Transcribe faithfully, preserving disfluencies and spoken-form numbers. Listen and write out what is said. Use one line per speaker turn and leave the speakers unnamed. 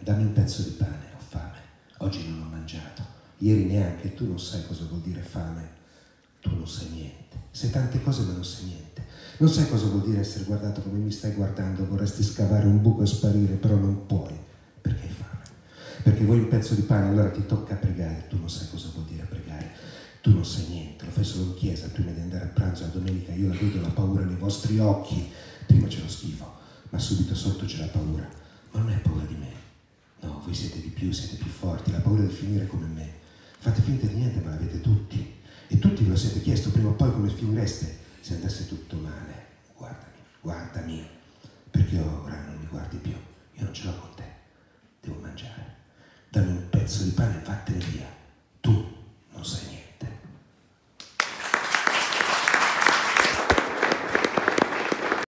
dammi un pezzo di pane, ho fame, oggi non ho mangiato, ieri neanche, tu non sai cosa vuol dire fame, tu non sai niente, sai tante cose ma non sai niente, non sai cosa vuol dire essere guardato come mi stai guardando, vorresti scavare un buco e sparire, però non puoi, perché hai fame, perché vuoi un pezzo di pane, allora ti tocca pregare, tu non sai cosa vuol dire pregare, tu non sai niente, lo fai solo in chiesa prima di andare a pranzo la domenica, io la vedo la paura nei vostri occhi, prima c'è lo schifo, ma subito sotto c'è la paura, ma non è paura di me, no, voi siete di più, siete più forti, la paura di finire come me, fate finta di niente ma l'avete tutti, e tutti ve lo siete chiesto prima o poi come finireste se andasse tutto male, guardami, guardami, perché ora non mi guardi più, io non ce l'ho con